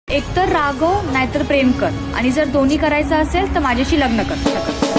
एकतर रागव नाहीतर प्रेम कर आणि जर दोन्ही करायचं असेल तर माझ्याशी लग्न कर.